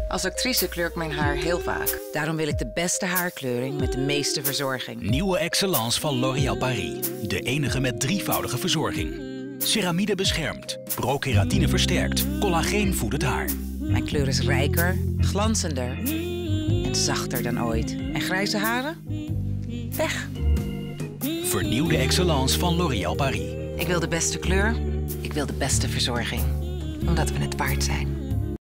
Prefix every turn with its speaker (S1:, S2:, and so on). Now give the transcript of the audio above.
S1: Als actrice kleur ik mijn haar heel vaak. Daarom wil ik de beste haarkleuring met de meeste verzorging.
S2: Nieuwe Excellence van L'Oréal Paris. De enige met drievoudige verzorging. Ceramide beschermt, prokeratine versterkt, collageen voedt het haar.
S1: Mijn kleur is rijker, glanzender en zachter dan ooit. En grijze haren? Weg.
S2: Vernieuwde Excellence van L'Oréal Paris.
S1: Ik wil de beste kleur, ik wil de beste verzorging. Omdat we het waard zijn.